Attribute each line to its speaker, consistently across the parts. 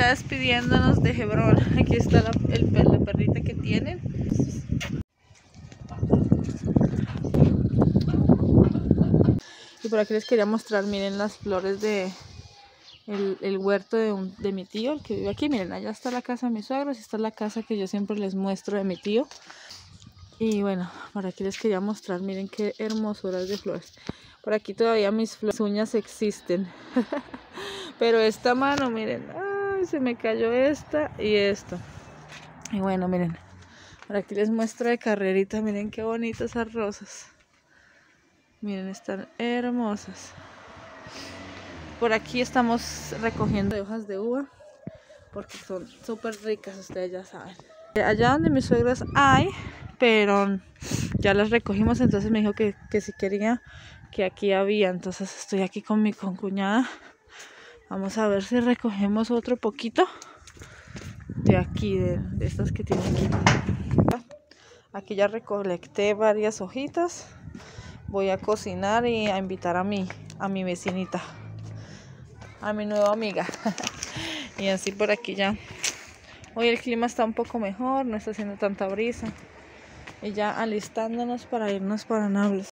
Speaker 1: ya despidiéndonos de Hebrón. Aquí está la perrita que tienen. Y por aquí les quería mostrar, miren las flores de el huerto de mi tío, el que vive aquí. Miren, allá está la casa de mis suegros y está la casa que yo siempre les muestro de mi tío. Y bueno, por aquí les quería mostrar, miren qué hermosuras de flores. Por aquí todavía mis uñas existen. Pero esta mano, miren, ay, se me cayó esta y esta. Y bueno, miren, por aquí les muestro de carrerita, miren qué bonitas esas rosas. Miren, están hermosas. Por aquí estamos recogiendo hojas de uva porque son súper ricas, ustedes ya saben. Allá donde mis suegros hay, pero ya las recogimos, entonces me dijo que si quería, que aquí había. Entonces estoy aquí con mi concuñada. Vamos a ver si recogemos otro poquito de aquí, de estas que tiene aquí. Aquí ya recolecté varias hojitas. Voy a cocinar y a invitar a mi vecinita, a mi nueva amiga. Y así por aquí ya. Hoy el clima está un poco mejor, no está haciendo tanta brisa. Y ya alistándonos para irnos para NABLUS.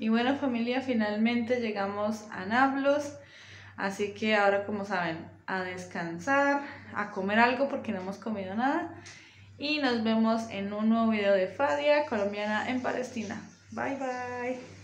Speaker 1: Y bueno, familia, finalmente llegamos a NABLUS. Así que ahora, como saben, a descansar, a comer algo porque no hemos comido nada. Y nos vemos en un nuevo video de Fadia, colombiana en Palestina. Bye bye.